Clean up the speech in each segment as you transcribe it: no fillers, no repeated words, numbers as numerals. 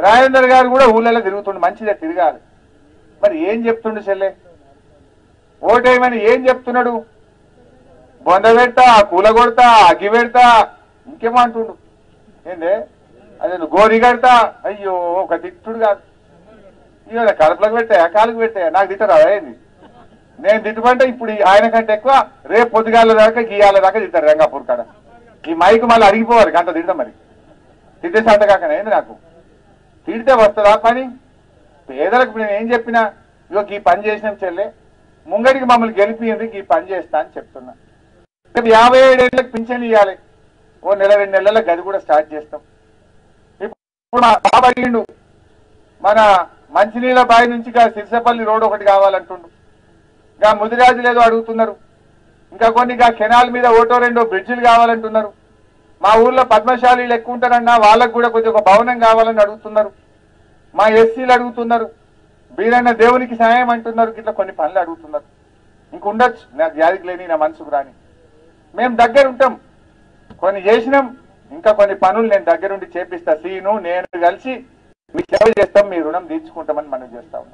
రాజేందర్ గారు కూడా ఊళ్ళలో తిరుగుతుండు, మంచిదే తిరగాలి. మరి ఏం చెప్తుండు చెల్లె? ఓటేయమని ఏం చెప్తున్నాడు? బొంద పెడతా, కూల కొడతా, అగ్గి పెడతా, ఇంకేమంటుండు? ఏందే అదే గోరి కడతా. అయ్యో ఒక తిట్టుడు కాదు. ఇవాళ కడుపులకు పెట్టాయా, కాలుకు పెట్టాయా? నాకు తిట్టరా ఏంది? నేను తిట్టుకుంటే ఇప్పుడు ఆయన కంటే ఎక్కువ రేపు పొద్దుగాల దాకా గీయాల దాకా తిట్టారు రంగాపూర్ కాడ. ఈ మైకు మళ్ళీ అరిగిపోవాలి గంట తిడతాం. మరి తిట్టే సంత కాకనే ఏంది? నాకు తిడితే వస్తుందా పని? పేదలకు నేను ఏం చెప్పినా, ఇగో ఈ పని చేసినాం చెల్లె, ముంగడికి మమ్మల్ని గెలిపింది, ఈ పని చేస్తా అని చెప్తున్నా. 57 ఏళ్ళకి పింఛన్ ఇవ్వాలి, ఓ నెల 2 నెలల గది కూడా స్టార్ట్ చేస్తాం. ఇప్పుడు మా బాబు అడిగిండు, మన మంచినీళ్ళ బావి నుంచి సిరిసపల్లి రోడ్ ఒకటి కావాలంటుండు, ఇంకా ముదిరాజులు ఏదో అడుగుతున్నారు, ఇంకా కొన్ని కెనాల్ మీద ఒకటో రెండో బ్రిడ్జిలు కావాలంటున్నారు. మా ఊర్లో పద్మశాలీలు ఎక్కువ ఉంటారన్నా, వాళ్ళకు కూడా కొద్దిగా ఒక భవనం కావాలని అడుగుతున్నారు. మా ఎస్సీలు అడుగుతున్నారు, వీరన్న దేవునికి సాయం అంటున్నారు. ఇట్లా కొన్ని పనులు అడుగుతున్నారు. ఇంకుండొచ్చు, నాకు వ్యాధికి లేని నా మనసుకు రాని. మేము దగ్గర ఉంటాం, కొన్ని చేసినాం, ఇంకా కొన్ని పనులు నేను దగ్గరుండి చేపిస్తా. సీను నేను కలిసి మీ సేవ చేస్తాం, మీ రుణం తీర్చుకుంటామని మనం చేస్తా ఉన్నాం.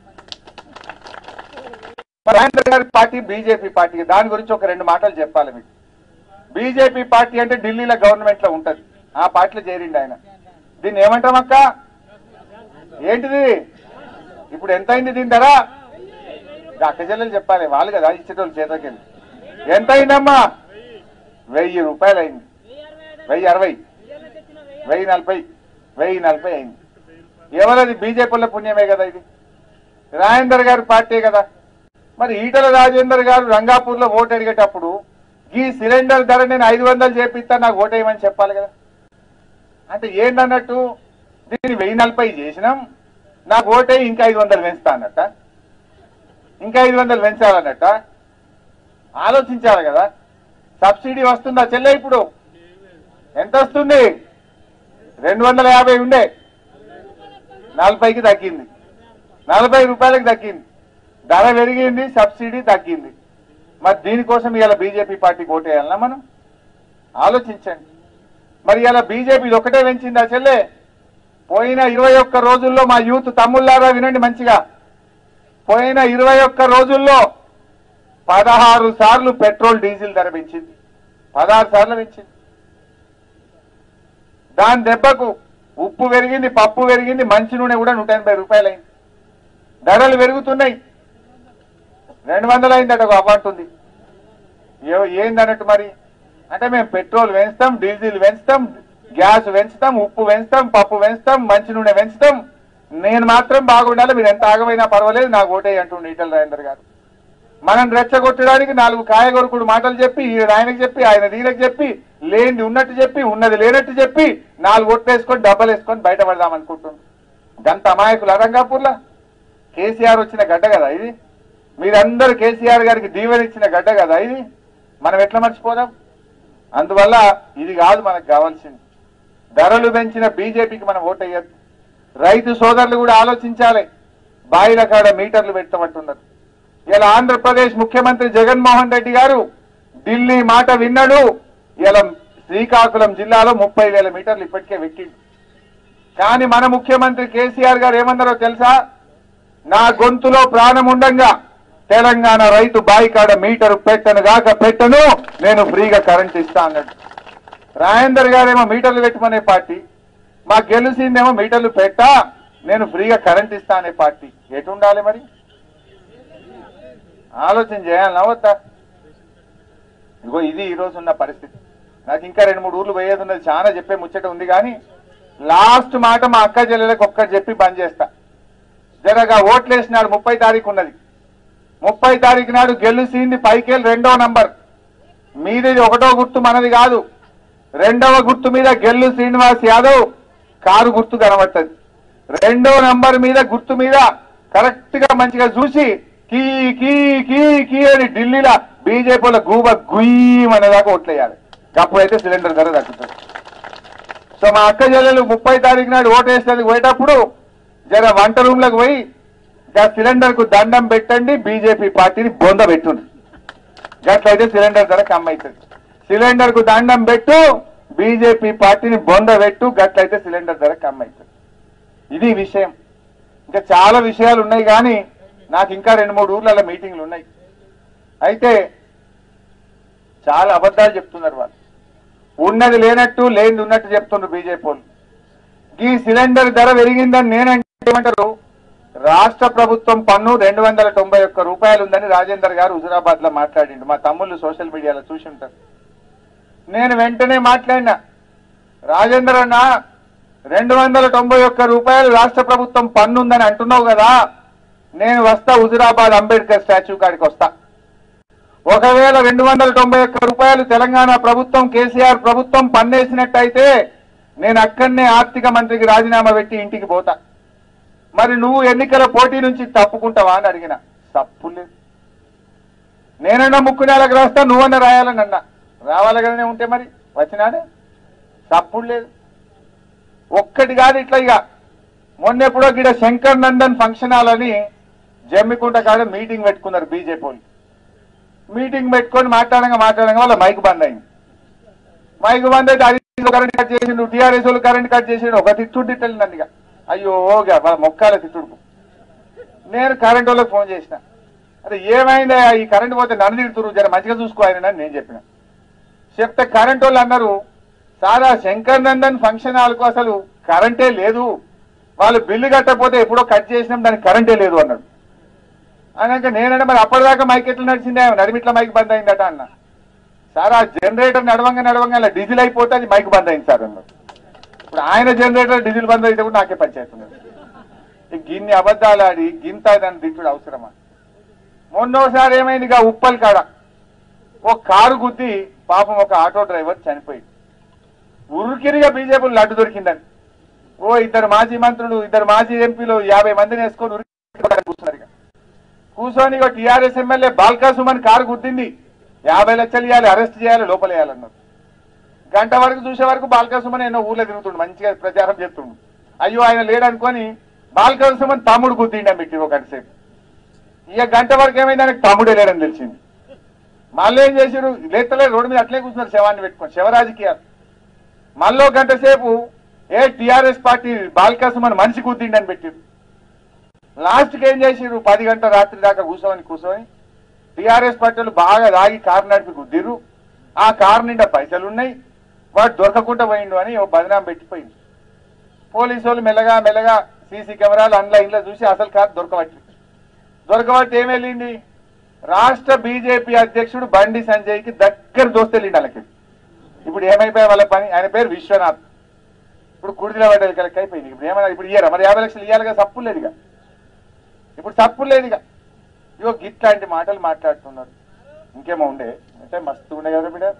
రాజేంద్ర గారి పార్టీ బీజేపీ పార్టీ, దాని గురించి ఒక 2 మాటలు చెప్పాలి మీకు. బీజేపీ పార్టీ అంటే ఢిల్లీలో గవర్నమెంట్ లో ఉంటది, ఆ పార్టీలో చేరిండి ఆయన. దీన్ని ఏమంటాం అక్క? ఏంటిది? ఇప్పుడు ఎంత అయింది దీని ధర? అక్క చెల్లెలు చెప్పాలి, వాళ్ళు కదా ఇచ్చేటోళ్ళు చేతకెళ్ళి. ఎంత అయిందమ్మా? 1000 రూపాయలు అయింది. 1060, 1040, 1040 అయింది. ఎవరది? బీజేపీల పుణ్యమే కదా ఇది, రాజేందర్ గారి పార్టీ కదా. మరి ఈటల రాజేందర్ గారు రంగాపూర్లో ఓటు అడిగేటప్పుడు ఈ సిలిండర్ ధర నేను 500 చేపిస్తా, నాకు ఓటేయమని చెప్పాలి కదా. అంటే ఏందన్నట్టు? దీన్ని 1040 చేసినాం, నాకు ఓటేయి ఇంకా 500 పెంచుతా అన్నట్ట, ఇంకా 500 పెంచాలన్నట్ట. ఆలోచించాలి కదా. సబ్సిడీ వస్తుందా చెల్లె? ఇప్పుడు ఎంత వస్తుంది? 250 ఉండే 40కి తగ్గింది, 40 రూపాయలకు తగ్గింది. ధర పెరిగింది, సబ్సిడీ తగ్గింది. మరి దీనికోసం ఇవాళ బీజేపీ పార్టీకి ఓటేయాలన్నా మనం? ఆలోచించండి. మరి ఇలా బీజేపీ ఒకటే పెంచిందా చెల్లె? పోయిన 21 రోజుల్లో మా యూత్ తమ్ముళ్ళారా వినండి మంచిగా, పోయిన 21 రోజుల్లో 16 సార్లు పెట్రోల్ డీజిల్ ధర పెంచింది, 16 సార్లు పెంచింది. దాని దెబ్బకు ఉప్పు పెరిగింది, పప్పు పెరిగింది, మంచి నూనె కూడా 180 రూపాయలు అయింది. ధరలు పెరుగుతున్నాయి. 200 అయిందట ఒక అవ్వంటుంది. ఏందన్నట్టు మరి? అంటే మేము పెట్రోల్ పెంచుతాం, డీజిల్ పెంచుతాం, గ్యాస్ పెంచుతాం, ఉప్పు పెంచుతాం, పప్పు పెంచుతాం, మంచి నూనె పెంచుతాం, నేను మాత్రం బాగుండాలి, మీరు ఎంత ఆగమైనా పర్వాలేదు, నాకు ఓటే అంటుండే ఈటల రాజేందర్ గారు. మనం రెచ్చగొట్టడానికి 4 కాయగొరుకుడు మాటలు చెప్పి, ఆయనకు చెప్పి, ఆయన దీనికి చెప్పి, లేనిది ఉన్నట్టు చెప్పి, ఉన్నది లేనట్టు చెప్పి, 4 ఓట్లు వేసుకొని డబ్బలు వేసుకొని బయటపడదాం అనుకుంటున్నాం. గంత అమాయకులు రంగాపూర్లో. కేసీఆర్ వచ్చిన గడ్డ కదా ఇది, మీరందరూ కేసీఆర్ గారికి దీవెనిచ్చిన గడ్డ కదా ఇది, మనం ఎట్లా మర్చిపోదాం? అందువల్ల ఇది కాదు మనకు కావాల్సింది. ధరలు పెంచిన బీజేపీకి మనం ఓటేయద్దు. రైతు సోదరులు కూడా ఆలోచించాలి. బాయిల కాడ మీటర్లు పెట్టమంటున్నారు. ఇలా ఆంధ్రప్రదేశ్ ముఖ్యమంత్రి జగన్మోహన్ రెడ్డి గారు ఢిల్లీ మాట విన్నాడు. ఇలా శ్రీకాకుళం జిల్లాలో 30,000 మీటర్లు ఇప్పటికే పెట్టిండు. కానీ మన ముఖ్యమంత్రి కేసీఆర్ గారు ఏమన్నారో తెలుసా? నా గొంతులో ప్రాణం ఉండంగా తెలంగాణ రైతు బాయి కాడ మీటరు పెట్టను, నేను ఫ్రీగా కరెంట్ ఇస్తా అన్నాడు. రాజేందర్ గారేమో మీటర్లు పెట్టమనే పార్టీ, మాకు గెలిచిందేమో మీటర్లు పెట్టా, నేను ఫ్రీగా కరెంట్ ఇస్తా అనే పార్టీ. ఎటు ఉండాలి మరి? ఆలోచన చేయాలన్నా వద్దా? ఇగో ఇది ఈరోజు ఉన్న పరిస్థితి. నాకు ఇంకా 2-3 ఊర్లు పోయేది ఉన్నది, చాలా చెప్పే ముచ్చట ఉంది. కానీ లాస్ట్ మాట మా అక్క చెల్లెలకు ఒక్కటి చెప్పి బంద్ చేస్తా. జరగా ఓట్లు వేసినాడు 30 తారీఖు ఉన్నది. 30 తారీఖు నాడు గెలిచింది పైకెళ్ళి 2వ నంబర్ మీది, 1వ గుర్తు మనది కాదు. 2వ గుర్తు మీద గెల్లు శ్రీనివాస్ యాదవ్ కారు గుర్తు కనబడుతుంది. 2వ నంబర్ మీద గుర్తు మీద కరెక్ట్ గా మంచిగా చూసి కీ కీ కీ కీ అని ఢిల్లీలో బీజేపీలో గూబ గుయ్యమనేదాకా ఓట్లేయాలి. అప్పుడైతే సిలిండర్ ధర తగ్గుతుంది. సో మా అక్క చెల్లెలు 30 తారీఖు నాడు ఓటేసేందుకు పోయేటప్పుడు జర వంట రూమ్లకు పోయి సిలిండర్ కు దండం పెట్టండి, బీజేపీ పార్టీని బొంద పెట్టుండ్రు. గట్లయితే సిలిండర్ ధర కమ్మవుతుంది. సిలిండర్ కు దండం పెట్టు, బీజేపీ పార్టీని బొంద పెట్టు, గట్లయితే సిలిండర్ ధర కమ్మవుతుంది. ఇది విషయం. ఇంకా చాలా విషయాలు ఉన్నాయి కానీ నాకు ఇంకా 2-3 ఊర్లలో మీటింగ్లు ఉన్నాయి. అయితే చాలా అబద్ధాలు చెప్తున్నారు వాళ్ళు. ఉన్నది లేనట్టు లేనిది ఉన్నట్టు చెప్తున్నారు బీజేపీ వాళ్ళు. ఈ సిలిండర్ ధర పెరిగిందని నేనంటే ఏమంటారు, రాష్ట్ర ప్రభుత్వం పన్ను 291 రూపాయలు ఉందని రాజేందర్ గారు హుజురాబాద్ లో మాట్లాడిండు. మా తమ్ముళ్ళు సోషల్ మీడియాలో చూసి ఉంటారు. నేను వెంటనే మాట్లాడినా, రాజేందర్ అన్న 291 రూపాయలు రాష్ట్ర ప్రభుత్వం పన్ను ఉందని అంటున్నావు కదా, నేను వస్తా హుజురాబాద్ అంబేద్కర్ స్టాచ్యూ కాడికి వస్తా. ఒకవేళ 291 రూపాయలు తెలంగాణ ప్రభుత్వం కేసీఆర్ ప్రభుత్వం పన్నేసినట్టయితే నేను అక్కడనే ఆర్థిక మంత్రికి రాజీనామా పెట్టి ఇంటికి పోతా. మరి నువ్వు ఎన్నికల పోటీ నుంచి తప్పుకుంటావా అని అడిగిన. తప్పు లేదు. నేనన్నా ముక్కు నేలకు రాస్తా, నువ్వన్నా రాయాలని అన్నా. రావాలగానే ఉంటే మరి వచ్చినాడే. తప్పుడు లేదు. ఒక్కటి కాదు ఇట్లా. ఇక మొన్నెప్పుడో గిడ శంకర్ నందన్ ఫంక్షన్ హాల్ అని జమ్మికుంట కాడ మీటింగ్ పెట్టుకున్నారు బీజేపీ వాళ్ళు. మీటింగ్ పెట్టుకొని మాట్లాడంగా వాళ్ళ మైక్ బంద్ అయింది. మైక్ బంద్ అయితే అది కరెంట్ కట్ చేసిండు, టీఆర్ఎస్ వాళ్ళు కరెంట్ కట్ చేసిండు. ఒక తిట్టుడు తిట్టలేదండి. ఇక అయ్యో వాళ్ళ మొక్కాల తిట్టుడుకు నేను కరెంట్ వాళ్ళకి ఫోన్ చేసిన. అదే ఏమైందా ఈ కరెంట్ పోతే నన్ను తిడుతురు, జర మంచిగా చూసుకో ఆయన అని నేను చెప్పిన. చెప్తే కరెంట్ వాళ్ళు అన్నారు, సారా శంకర్ నందన్ ఫంక్షన్ హాల్కు అసలు కరెంటే లేదు, వాళ్ళు బిల్లు కట్టకపోతే ఎప్పుడో కట్ చేసినాం, దానికి కరెంటే లేదు అన్నాడు. అన్నాక నేనంటే మరి అప్పటిదాకా మైక్ ఎట్లా నడిచిందే, నడిమిట్లా మైక్ బంద్ అయిందట అన్న. సార్ ఆ జనరేటర్ నడవంగా అలా డీజిల్ అయిపోతే అది మైక్ బంద్ అయింది సార్ అన్నారు. ఇప్పుడు ఆయన జనరేటర్ డీజిల్ బంద్ అయితే కూడా నాకే పంచాయతీ ఉన్నది. గిన్ని అబద్ధాలు ఆడి గింత దాన్ని దిట్టుడు అవసరమా? మొన్నోసారి ఏమైంది, ఇక ఉప్పల్ కాడ ఒక కారు గుద్ది పాపం ఒక ఆటో డ్రైవర్ చనిపోయింది. ఉరికిరిగా బీజేపీ లడ్డు దొరికిందని ఓ 2 మాజీ మంత్రులు 2 మాజీ ఎంపీలు 50 మందిని వేసుకొని ఉరికి కూర్చున్నారు. ఇక కూర్చొని ఇక TRS MLA Balka Suman car గుద్దింది, 50 లక్షలు ఇవ్వాలి, అరెస్ట్ చేయాలి, లోపలేయాలన్నారు. గంట వరకు చూసే వరకు బాల్కా సుమన్ ఎన్నో ఊళ్ళో తిరుగుతుండు, మంచిగా ప్రచారం చేస్తుండు. అయ్యో ఆయన లేడనుకొని బాల్కా సుమన్ తమ్ముడు గుద్దిండి పెట్టి ఒక గంట సేపు. ఇక గంట వరకు ఏమైంది, ఆయనకు తమ్ముడే లేడని తెలిసింది. మళ్ళీ ఏం చేశారు, లేతలే రోడ్డు మీద అట్లే కూర్చున్నారు శవాన్ని పెట్టుకొని, శవ రాజకీయాలు. మళ్ళీ గంట సేపు టీఆర్ఎస్ పార్టీ బాల్కా సుమన్ మనిషి గుద్దిండి అని పెట్టారు. లాస్ట్కి ఏం చేసారు, 10 గంటల రాత్రి దాకా కూర్చొని టీఆర్ఎస్ పార్టీలు బాగా దాగి కారు నడిపి గుద్దిరు. ఆ కారు నిండా పైసలు ఉన్నాయి, వాడు దొరకకుండా పోయిండు అని బదనాం పెట్టిపోయింది. పోలీసు వాళ్ళు మెల్లగా సీసీ కెమెరాలు ఆన్లైన్లో చూసి అసలు కారు దొరకబట్టి ఏం వెళ్ళింది, రాష్ట్ర బీజేపీ అధ్యక్షుడు బండి సంజయ్కి దగ్గర దోస్తెళ్ళిండి వాళ్ళకి. ఇప్పుడు ఏమైపోయా వాళ్ళ పని, ఆయన పేరు విశ్వనాథ్. ఇప్పుడు కుడిదిల పడ్డది కలెక్ట్ అయిపోయింది. ఇప్పుడు ఏమన్నా ఇప్పుడు ఇయ్యారా మరి 50 లక్షలు ఇవ్వాలిగా, తప్పు లేదుగా, ఇప్పుడు తప్పు లేదుగా. ఇగో గిట్లాంటి మాటలు మాట్లాడుతున్నారు. ఇంకేమో ఉండే అంటే మస్తు ఉండే కదా బిడ్డ,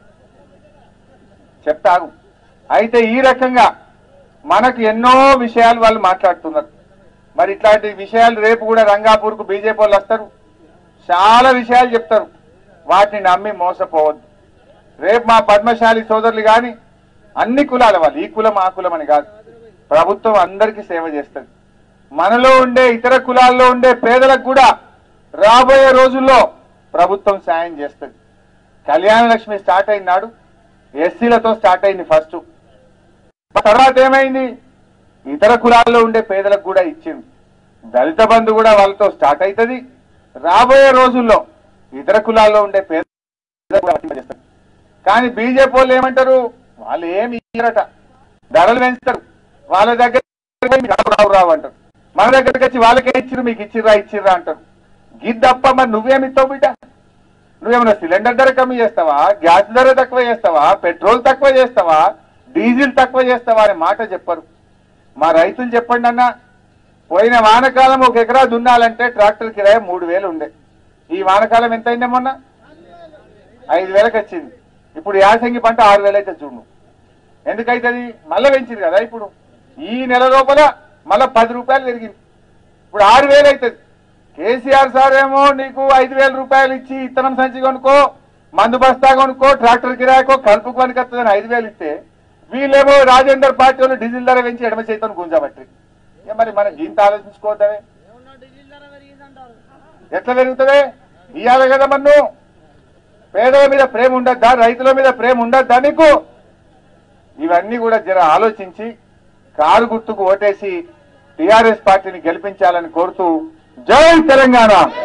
చెప్తాగు. అయితే ఈ రకంగా మనకు ఎన్నో విషయాలు వాళ్ళు మాట్లాడుతున్నారు. మరి ఇట్లాంటి విషయాలు రేపు కూడా రంగాపూర్కు బీజేపీ వాళ్ళు వస్తారు, చాలా విషయాలు చెప్తారు. వాటిని నమ్మి మోసపోవద్దు. రేపు మా పద్మశాలి సోదరులు కానీ అన్ని కులాల వాళ్ళు, ఈ కులం ఆ కులం అని కాదు, ప్రభుత్వం అందరికీ సేవ చేస్తుంది. మనలో ఉండే ఇతర కులాల్లో ఉండే పేదలకు కూడా రాబోయే రోజుల్లో ప్రభుత్వం సాయం చేస్తుంది. కళ్యాణ లక్ష్మి స్టార్ట్ అయిన నాడు ఎస్సీలతో స్టార్ట్ అయింది ఫస్ట్. తర్వాత ఏమైంది, ఇతర కులాల్లో ఉండే పేదలకు కూడా ఇచ్చింది. దళిత బంధు కూడా వాళ్ళతో స్టార్ట్ అవుతుంది. రాబోయే రోజుల్లో ఇతర కులాల్లో ఉండే పేదలకు చేస్తారు. కానీ బీజేపీ వాళ్ళు ఏమంటారు, వాళ్ళు ఏమి ఇయ్యరట, ధరలు పెంచుతారు. వాళ్ళ దగ్గర రావు అంటారు, మన దగ్గరికి వచ్చి వాళ్ళకే ఇచ్చిర్రు, మీకు ఇచ్చిర్రా అంటారు. గిద్దప్ప మరి నువ్వేమిస్తావు బిడ్డ? నువ్వేమన్నా సిలిండర్ ధర కమ్మి చేస్తావా, గ్యాస్ ధర తక్కువ చేస్తావా, పెట్రోల్ తక్కువ చేస్తావా, డీజిల్ తక్కువ చేస్తావా అనే మాట చెప్పరు. మా రైతులు చెప్పండి అన్న, పోయిన వానకాలం 1 ఎకరా దున్నాలంటే ట్రాక్టర్ కిరాయి 3000 ఉండే. ఈ వానకాలం ఎంత అయిందే మొన్న? 5000కి వచ్చింది. ఇప్పుడు యాసంగి పంట 6000 అయితే చూడు. ఎందుకైతుంది? మళ్ళీ పెంచింది కదా. ఇప్పుడు ఈ నెల లోపల మళ్ళీ 10 రూపాయలు పెరిగింది. ఇప్పుడు 6000 అవుతుంది. కేసీఆర్ సార్ ఏమో నీకు 5000 రూపాయలు ఇచ్చి ఇత్తనం సంచి కొనుక్కో, మందు బస్తా కొనుక్కో, ట్రాక్టర్ కిరాయికో, కలుపుకు పనికొస్తుందని 5000 ఇస్తే, వీళ్ళేమో రాజేందర్ పార్టీ వాళ్ళు డీజిల్ ధర పెంచి ఎడమ చేతను గుంజబట్టి. మరి మనం ఇంత ఆలోచించుకోవద్దావే, ఎట్లా పెరుగుతుంది? ఇవ్వాలి కదా మన్ను. పేదల మీద ప్రేమ ఉండద్దా, రైతుల మీద ప్రేమ ఉండద్దా నీకు? ఇవన్నీ కూడా జర ఆలోచించి కారు గుర్తుకు ఓటేసి టీఆర్ఎస్ పార్టీని గెలిపించాలని కోరుతూ జై తెలంగాణ.